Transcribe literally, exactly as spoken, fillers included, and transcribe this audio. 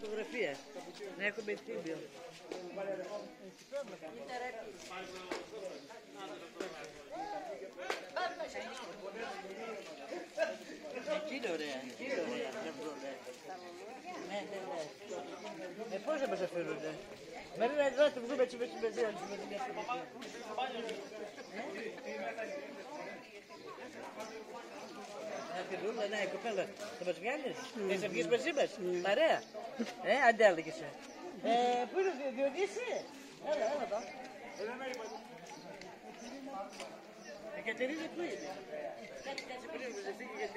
φωτογραφία. Να έχουμε τίμιο. Εκεί είναι ωραία, εκεί είναι ωραία. Ναι, ναι, ναι. Ε, πώς δεν μας αφήνονται. Μαρίνα, εδώ θα βγούμε έτσι με την παιδεία. Να φιλούμε, ναι, κοπέλα. Θα μας βγάλεις, θες να βγεις μαζί μας, παρέα. Ε, αντέλεγεσαι. Ε, πού είναι ο Διονύση? Έλα, έλα εδώ. Η Κατερίνα πού είναι? Κάτσε, κάτσε, περίμενε, δεν φύγει.